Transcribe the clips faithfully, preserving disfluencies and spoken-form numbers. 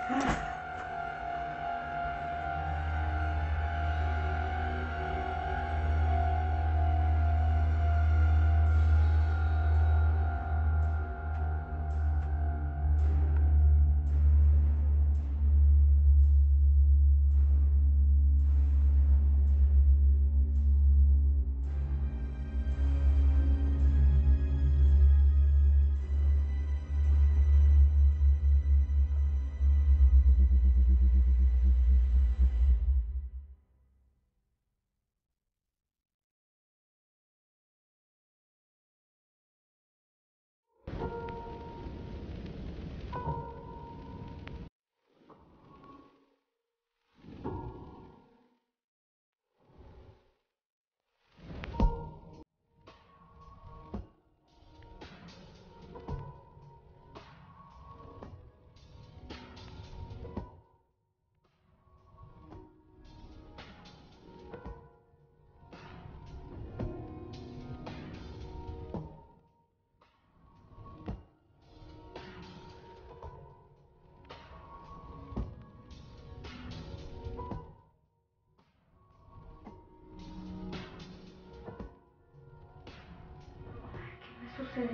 Sucedió?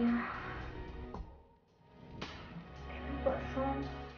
¿Qué me pasó?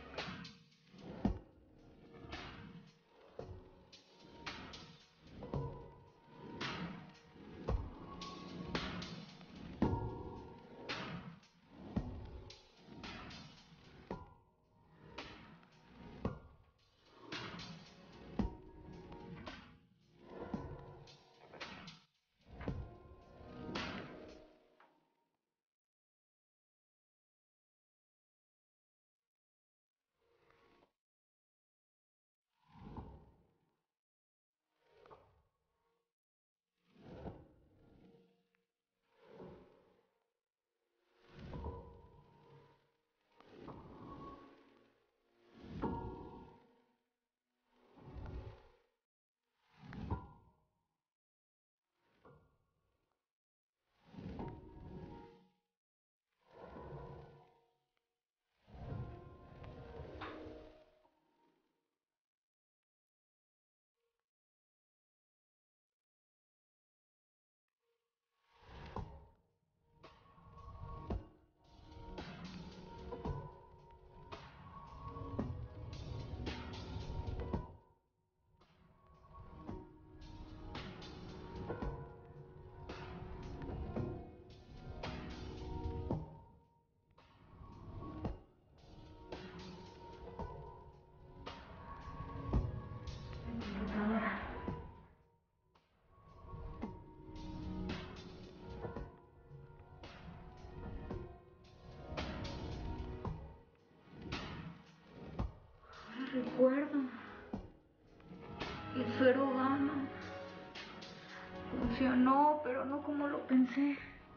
Recuerdo. El suero gamma funcionó, pero no como lo pensé.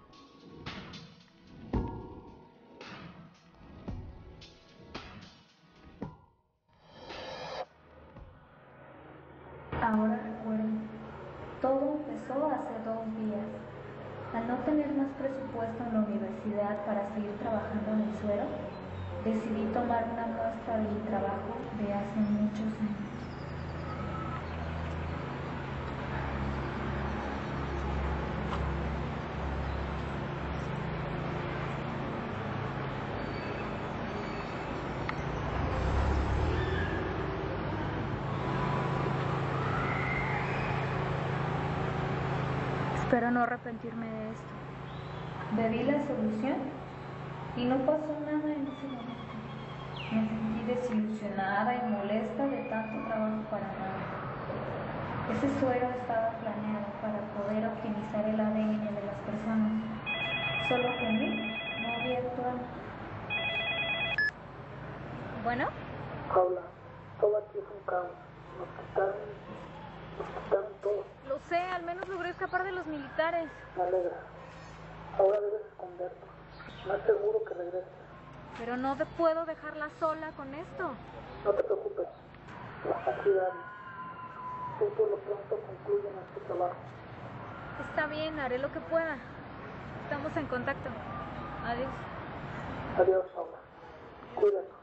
Ahora recuerdo. Todo empezó hace dos días. Al no tener más presupuesto en la universidad para seguir trabajando en el suero, decidí tomar una muestra de mi trabajo de hace muchos años. Espero no arrepentirme de esto. Bebí la solución y no pasó nada en ese momento. Me sentí desilusionada y molesta de tanto trabajo para nada. Ese suero estaba planeado para poder optimizar el A D N de las personas, solo que en mí no había actuado. ¿Bueno? Paula, todo aquí es un caos. Nos quitaron, nos quitaron todo. Lo sé, al menos logré escapar de los militares. Me alegra. Ahora debes esconderte. No es seguro que regreses. Pero no te puedo dejarla sola con esto. No te preocupes. Aquí Dani. Tú por lo pronto concluye nuestro trabajo. Está bien, haré lo que pueda. Estamos en contacto. Adiós. Adiós, Paula. Cuídate.